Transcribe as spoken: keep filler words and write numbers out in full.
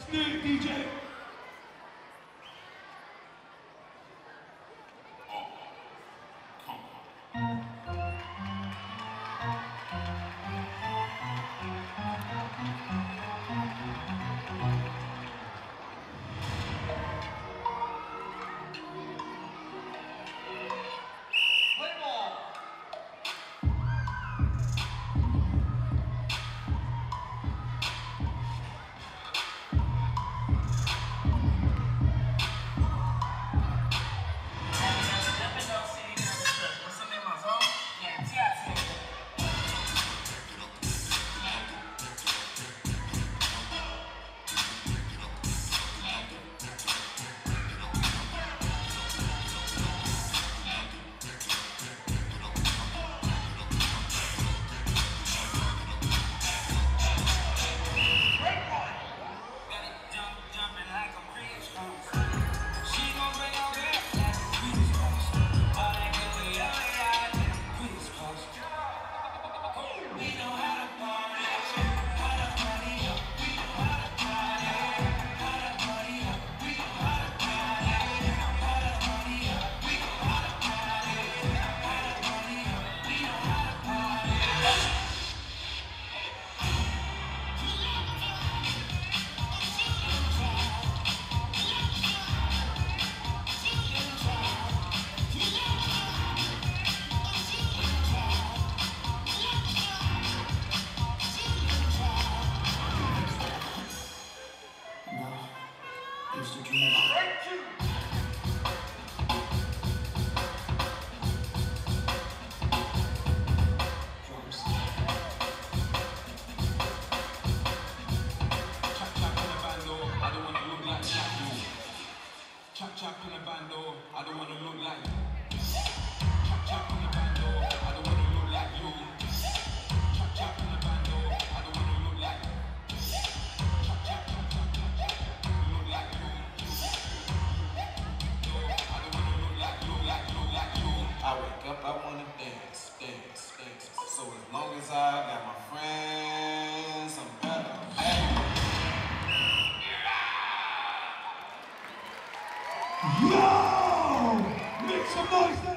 Smooth D J. Chop chop in a bando, I don't wanna look like you. Chop chop in a bando, I don't wanna look like you. Chop chop in a bando, I don't wanna look like you. Chop chop chop chop chop chop, look like you. I don't wanna look like you, like you, like you. I wake up, I wanna dance, dance, dance. So as long as I got my friends, I'm better. Hey. Yo! Make some noise there!